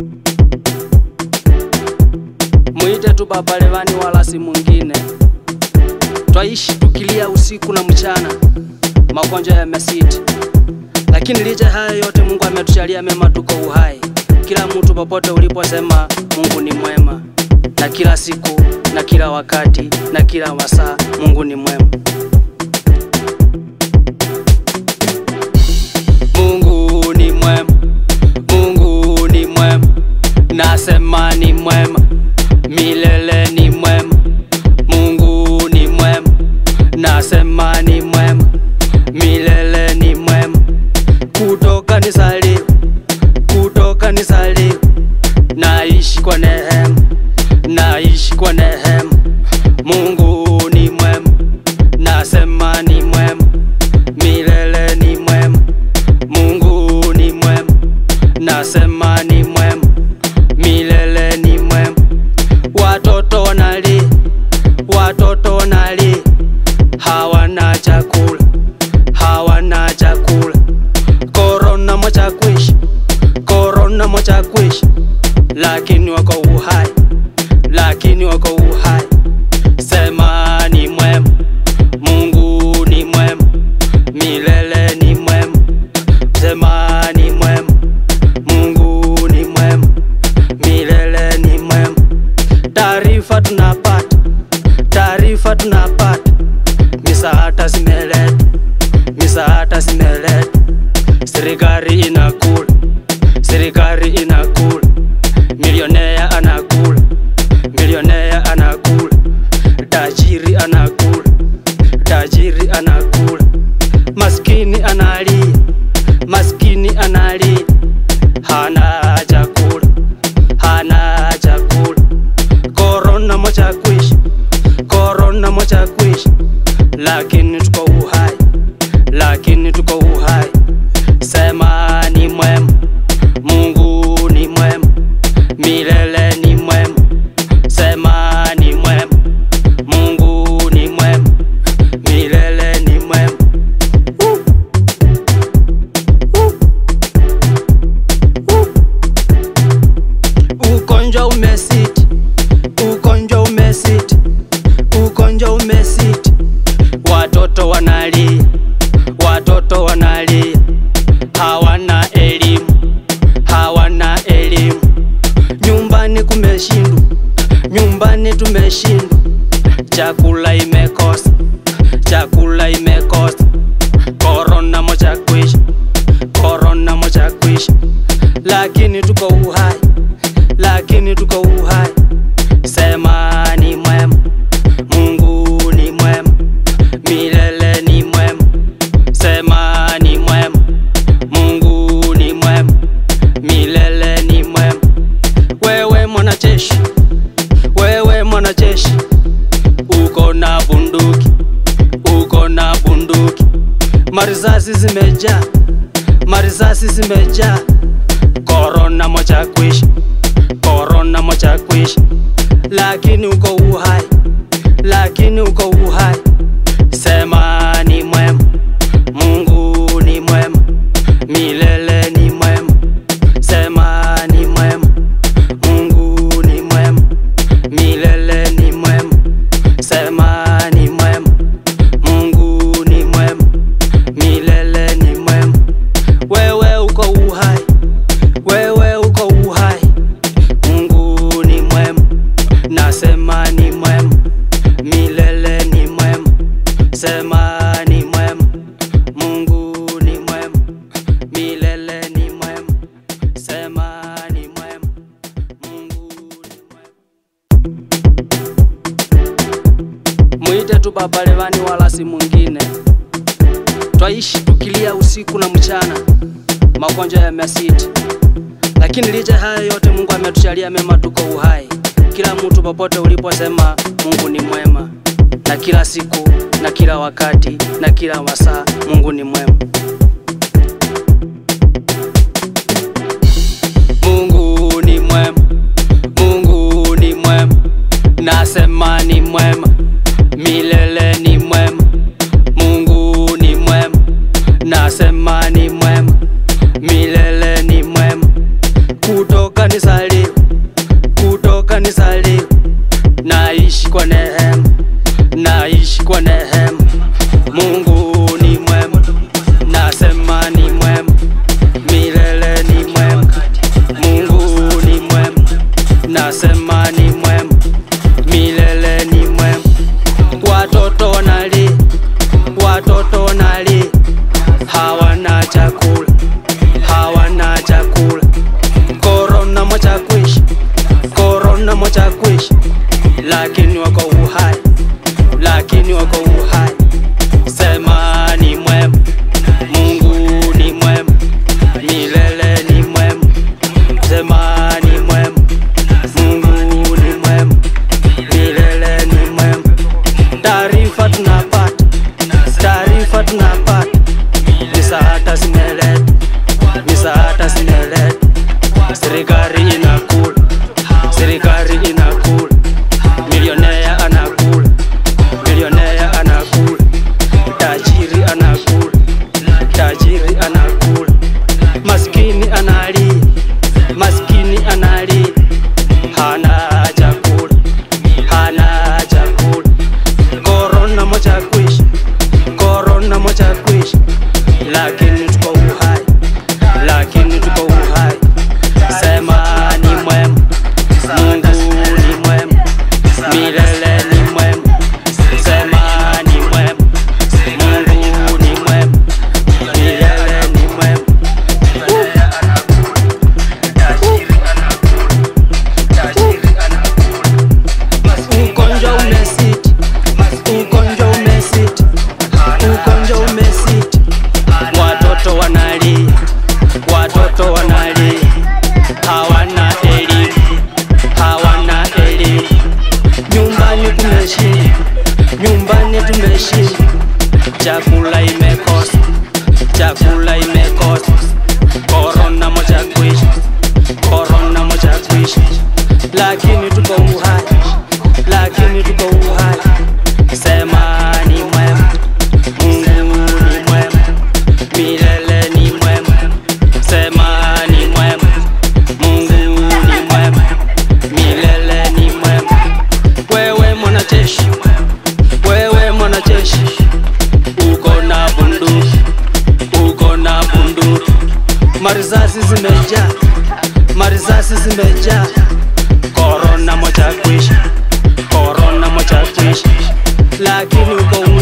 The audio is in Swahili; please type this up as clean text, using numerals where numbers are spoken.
Muite tu Baba Levani wala si mwingine. Twaishi tukilia usiku na mchana, magonjwa yamesiti. Lakini licha haya yote Mungu ametujalia mema, tuko uhai. Kila mtu popote uliposema Mungu ni mwema. Na kila siku, na kila wakati, na kila masaa Mungu ni mwema. Mungu ni mwema, Mungu ni mwema. Nasema ni mwema, milele ni mwema. Mungu ni mwema, nasema ni mwema, milele ni mwema. Kutoka nizaliwe, naishi kwa neema, naishi kwa neema. Mungu ni mwema, nasema ni mwema, milele ni mwema. Mungu ni mwema, nasema ni mwema, milele ni mwema. Watoto wanalia, hawana chakula, hawana chakula. Corona moja kwisha, lakini wako uhai, lakini wako uhai. Sema ni mwema, Mungu ni mwema, milele ni mwema. Sema ni mwema, Mungu ni mwema, milele ni mwema. Taarifa tunapata, misaada zimeletwa, serikali inakula, milionea anakula, tajiri anakula, maskini analia, hana chakula. Corona moja kwisha, lakini tuko uhai, Sema ni mwema, Mungu ni mwema, milele ni mwema. Sema ni mwema, Mungu ni mwema, milele ni mwema. Ugonjwa umesiti, watoto wanalia, hawana elimu. Nyumbani tumeshindwa, chakula imekosa. Corona moja kwisha, lakini tuko uhai, Sema ni mwema, Mungu ni mwema, milele ni mwema. Sema ni mwema, Mungu ni mwema, milele ni mwema. Wewe mwanajeshi, uko na bunduki, marisasi zimejaa. Corona moja kwisha, lakini uko uhai, Sema ni mwema, Mungu ni mwema, milele ni mwema. Sema ni mwema, Mungu ni mwema, milele ni mwema. Sema ni mwema, Mungu ni mwema, milele ni mwema. Wewe uko uhai, Mungu ni mwema, nasema ni mwema, milele ni mwema. Sema ni mwema, Mungu ni mwema, milele ni mwema. Sema ni mwema, Mungu ni mwema. Muite tu Baba Levani wala si mwingine. Twaishi tukilia usiku na mchana, magonjwa yamesiti. Lakini licha haya yote Mungu ametujalia mema, tuko uhai. Kila mtu popote uliposema Mungu ni mwema. Na kila siku, na kila wakati, na kila masaa Mungu ni mwema. Mungu ni mwema, Mungu ni mwema, nasema ni mwema, milele ni mwema. Mungu ni mwema, nasema ni mwema, milele ni mwema. Kutoka nizaliwe, kutoka nizaliwe, naishi kwa neema, naishi kwa neema. Mungu ni mwema, nasema ni mwema, milele ni mwema. Mungu ni mwema, nasema ni mwema, milele ni mwema. Watoto wanalia, watoto wanalia, hawana chakula, hawana chakula. Korona moja kwisha, korona moja kwisha, lakini wako uhai, lakini wako uhai. Sema ni mwema, Mungu ni mwema, milele ni mwema. Sema ni mwema, Mungu ni mwema, milele ni mwema. Taarifa tunapata, taarifa tunapata, misaada zimeleta, misaada zimeleta. Serikali inakula, serikali inakula, milionea anakula, milionea anakula, tajiri anakula, tajiri anakula. Maskini analia, maskini analia, hana chakula, hana chakula. Korona moja kwisha, korona moja kwisha, lakini tuko uhai, lakini tuko uhai. Sema ni mwema, Mungu ni mwema, milele ni mwema. Sema ni mwema, Mungu ni mwema, milele ni mwema. Ugonjwa umesiti, ugonjwa umesiti, ugonjwa umesiti. Watoto wanalia, watoto wanalia, hawana elimu, hawana elimu. Nyumbani kumeshinda, nyumbani tumeshinda. Chakula imekosa, chakula imekosa. Korona moja kwisha, korona moja kwisha, lakini tuko uhai, lakini tuko uhai. Sema ni mwema, Mungu ni mwema, milele ni mwema. Sema ni mwema, Mungu ni mwema, milele ni mwema. Wewe mwanajeshi, wewe mwanajeshi, uko na bunduki, uko na bunduki. Marisasi zimejaa, marisasi zimejaa. Korona moja kwisha, korona moja kwisha, lakini uko